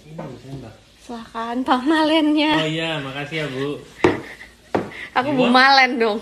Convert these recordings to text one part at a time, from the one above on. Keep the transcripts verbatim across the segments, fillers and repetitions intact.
Silahkan pamalennya. Oh iya, makasih ya Bu. Aku Bu Malen dong.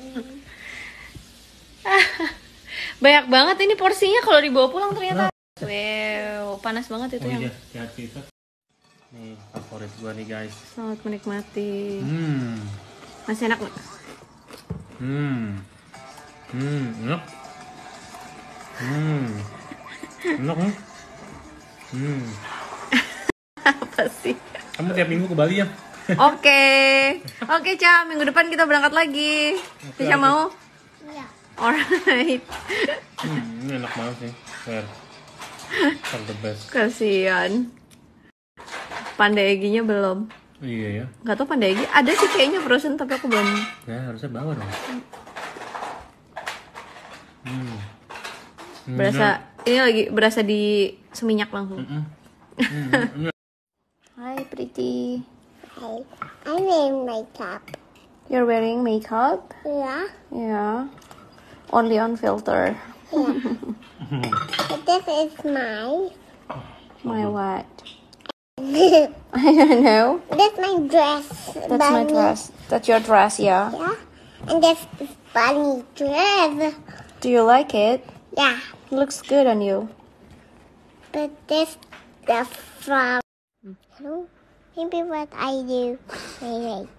Banyak banget ini porsinya kalau dibawa pulang ternyata. Wow, panas banget itu oh, yang. Iya, hati itu. Nih favorit gua nih guys. Selamat menikmati. Hmm. Masih enak nggak? Hmm. Hmm, enak. Hmm. Enak nih. Hmm. Apa sih? Kamu tiap minggu ke Bali ya? Oke. Oke, Ca, minggu depan kita berangkat lagi. Bisa mau? Iya. Alright. Hmm, ini enak banget sih. Fair. For the best. Kasian. Pandai Egi-nya belum. Iya ya. Gak tau Pandai Egi ada sih kayaknya frozen tapi aku belum. Ya harusnya bawa dong. Hmm. Berasa ini lagi berasa di seminyak langsung. Mm -mm. Hi Pretty. Hi. I'm wearing makeup. You're wearing makeup? Yeah. Yeah. Only on filter. Yeah. But this is my. My what? I don't know. That's my dress. That's my bunny. dress. That's your dress, yeah. Yeah. And this is bunny dress. Do you like it? Yeah. Looks good on you. But this the from. Hello. Maybe what I do. Wait, wait.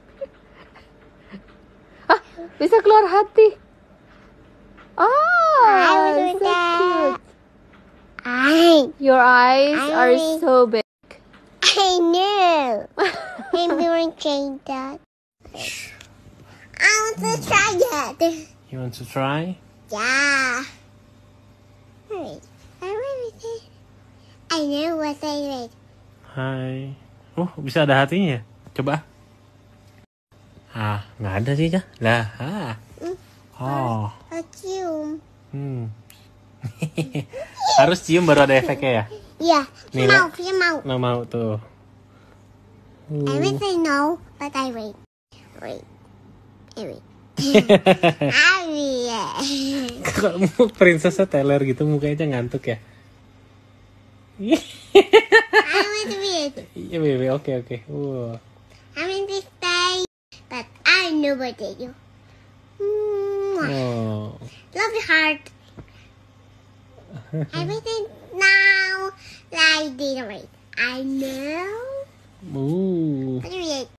Ah, bisa keluar hati. I Ah, was so with that. cute. I. Your eyes I are will- so big. I know. I'm going to change that. I want to try it. You want to try? Yeah. Wait. I want to. I know what I read. Hai. Oh, bisa ada hatinya ya? Coba. Ah, nggak ada sih, Cah. Lah, ah. Oh. A cium. Hmm. Harus cium baru ada efeknya ya? Yeah. Nih, Come lah. out. Come out. Nggak mau tuh. I would say no, but I wait. Wait. I wait. I wait. Kamu prinsesnya teler gitu mukanya ngantuk ya? I want to wait. Iya, bebe. Oke, oke. Wow. I want to stay, but I know what they do. Oh. Love your heart. Everything now, like this. Wait. I know. Uh. But wait.